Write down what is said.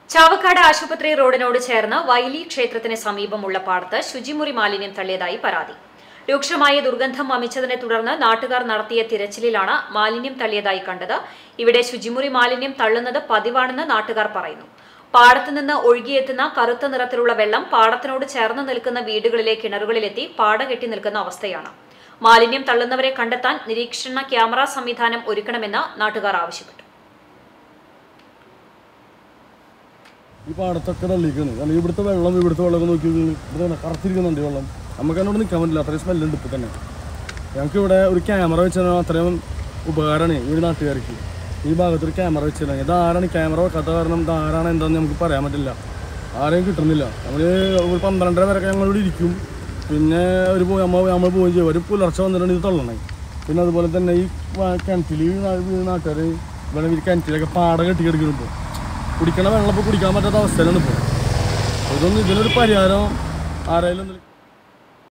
ചാവക്കാട് ആശുപത്രി റോഡിനോട് ചേർന്ന് വൈലി ക്ഷേത്രത്തിന് സമീപമുള്ള പാടത്ത് ശുചിമുറി മാലിന്യം തള്ളിയതായി പരാതി. രൂക്ഷമായ ദുർഗന്ധം വമിച്ചതിനെ തുടർന്ന് നാട്ടുകാർ നടത്തിയ തിരച്ചിലിലാണ് മാലിന്യം തള്ളിയതായി കണ്ടത്. ഇവിടെ ശുചിമുറി മാലിന്യം തള്ളുന്നത് പതിവാണെന്ന് നാട്ടുകാർ പറയുന്നു. പാടത്തു നിന്ന് ഒഴുകിയെത്തുന്ന കറുത്ത നിറത്തിലുള്ള വെള്ളം പാടത്തിനോട് ചേർന്ന് നിൽക്കുന്ന വീടുകളിലെ കിണറുകളിലെത്തി പാട കെട്ടി നിൽക്കുന്ന അവസ്ഥയാണ്. മാലിന്യം തള്ളുന്നവരെ കണ്ടെത്താൻ നിരീക്ഷണ ക്യാമറ സംവിധാനം ഒരുക്കണമെന്ന് നാട്ടുകാർ ആവശ്യപ്പെട്ടു. ഈ പാടത്തൊക്കെ തള്ളിയിരിക്കുന്നത് കാരണം ഇവിടുത്തെ വെള്ളം നോക്കി കറുത്തിരിക്കുന്നുണ്ട്. വെള്ളം നമുക്ക് അതിനോട് നിൽക്കാൻ പറ്റില്ല, അത്രയും സ്മെല്ലുണ്ട് ഇപ്പോൾ തന്നെ. ഞങ്ങൾക്ക് ഇവിടെ ഒരു ക്യാമറ വെച്ചാൽ അത്രയും ഉപകാരമാണ് ഈ നാട്ടുകാർക്ക്. ഈ ഭാഗത്തൊരു ക്യാമറ വെച്ചാൽ ഇതാരാണ് ക്യാമറ വെക്കാത്ത കാരണം ഇതാരാണ് എന്താണെന്ന് നമുക്ക് പറയാൻ പറ്റില്ല. ആരെയും കിട്ടുന്നില്ല. നമ്മൾ ഒരു 12:30 വരെയൊക്കെ ഞങ്ങളിവിടെ ഇരിക്കും. പിന്നെ നമ്മൾ പോവുകയും ചെയ്യും. ഒരു പുലർച്ചെ വന്നിട്ടാണ് ഇത് തള്ളണേ. പിന്നെ അതുപോലെ തന്നെ ഈ കിണറ്റിൽ നാട്ടുകാർ ഇവിടെ കിണറ്റിലൊക്കെ പാട കെട്ടിക്കിടക്കുന്നു. ഇപ്പോൾ കുടിക്കണ വെള്ളം ഇപ്പോൾ കുടിക്കാൻ പറ്റാത്ത അവസ്ഥയിലാണ് ഇപ്പോൾ. ഇതൊന്നും ഇതിനൊരു പരിഹാരം ആരായാലും